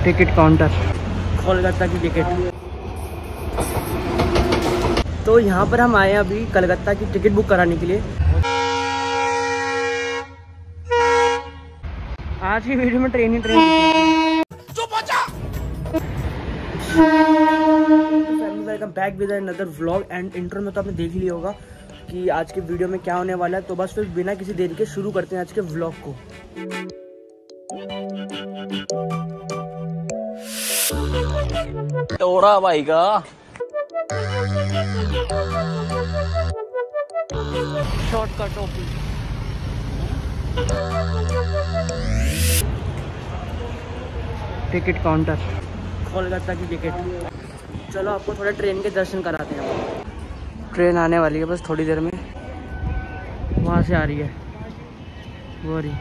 Ticket counter, Kolkata की ticket. तो यहाँ पर हम आए हैं अभी कलकत्ता की टिकट बुक कराने के लिए। आज की वीडियो में train welcome back with another vlog and intro में तो आपने देख ही लिया होगा कि आज के वीडियो में क्या होने वाला है। तो बस फिर बिना किसी देरी के शुरू करते हैं आज के व्लॉग को। टोरा भाई का shortcut office. Ticket counter, Kolkata की टिकट। चलो आपको थोड़ा ट्रेन के दर्शन कराते हैं। ट्रेन आने वाली है बस थोड़ी देर में, वहाँ से आ रही है वो रही।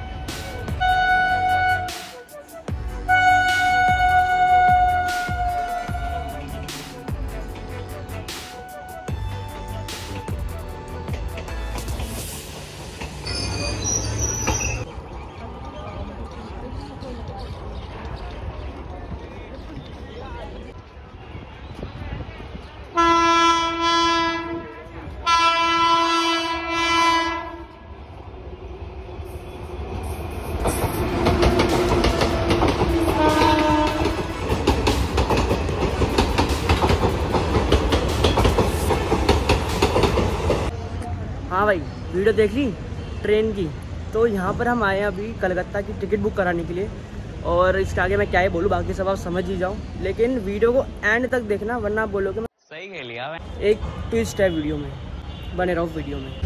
हाँ भाई, वीडियो देख ली ट्रेन की। तो यहाँ पर हम आए हैं अभी कलकत्ता की टिकट बुक कराने के लिए, और इसके आगे मैं क्या ही बोलूँ, बाकी सब आप समझ ही जाओ। लेकिन वीडियो को एंड तक देखना, वरना आप बोलोगे मैं सही कह लिया। एक ट्विस्ट है वीडियो में, बने रहो वीडियो में।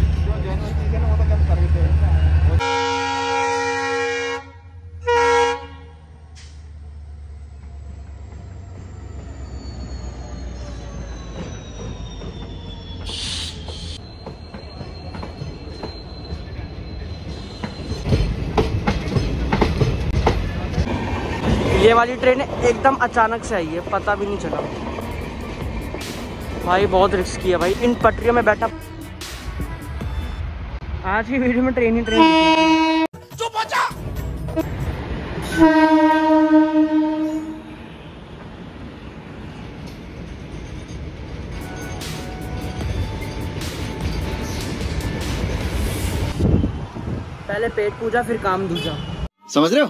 ये वाली ट्रेन एकदम अचानक से आई है, पता भी नहीं चला भाई। बहुत रिस्की है भाई इन पटरियों में बैठा। आज की वीडियो में ट्रेन चुप हो जा। पहले पेट पूजा फिर काम दूजा, समझ रहे हो?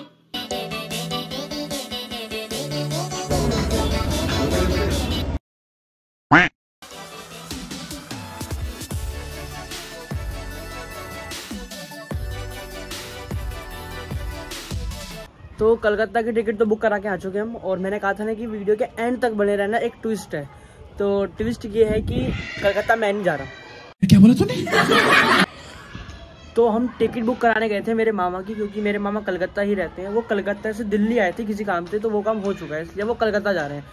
तो कलकत्ता की टिकट तो बुक करा के आ चुके हम, और मैंने कहा था ना कि वीडियो के एंड तक बने रहना। एक ट्विस्ट है, तो ट्विस्ट ये है कि कलकत्ता मैं नहीं जा रहा। क्या बोला तूने? तो हम टिकट बुक कराने गए थे मेरे मामा की, क्योंकि मेरे मामा कलकत्ता ही रहते हैं। वो कलकत्ता से दिल्ली आए थे किसी काम से, तो वो काम हो चुका है, इसलिए वो कलकत्ता जा रहे हैं।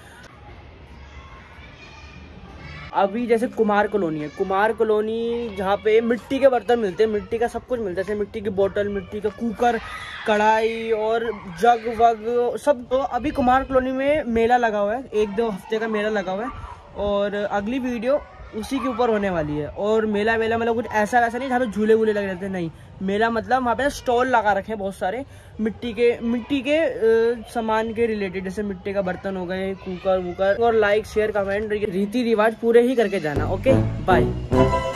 अभी जैसे कुमार कॉलोनी है, कुमार कॉलोनी जहाँ पे मिट्टी के बर्तन मिलते हैं, मिट्टी का सब कुछ मिलता है, जैसे मिट्टी की बोतल, मिट्टी का कुकर, कढ़ाई और जग वग सब। तो अभी कुमार कॉलोनी में मेला लगा हुआ है, 1-2 हफ्ते का मेला लगा हुआ है, और अगली वीडियो उसी के ऊपर होने वाली है। और मेला मतलब कुछ ऐसा वैसा नहीं जहाँ पे झूले वूले लगे रहते हैं, नहीं। मेला मतलब वहाँ पे स्टॉल लगा रखे हैं बहुत सारे मिट्टी के सामान के रिलेटेड, जैसे मिट्टी का बर्तन हो गए, कुकर वुकर। और लाइक शेयर कमेंट रीति रिवाज पूरे ही करके जाना। Okay bye.